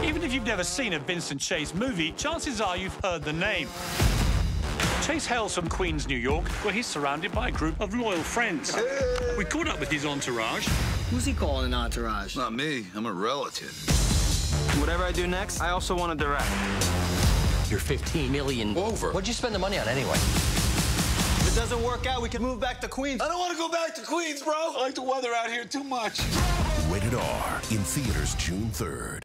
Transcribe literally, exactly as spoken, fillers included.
Even if you've never seen a Vincent Chase movie, chances are you've heard the name. Chase hails from Queens, New York, where he's surrounded by a group of loyal friends. Hey. We caught up with his entourage. Who's he calling an entourage? Not me. I'm a relative. Whatever I do next, I also want to direct. You're fifteen million over. What'd you spend the money on anyway? If it doesn't work out, we can move back to Queens. I don't want to go back to Queens, bro. I like the weather out here too much. Rated R in theaters June third.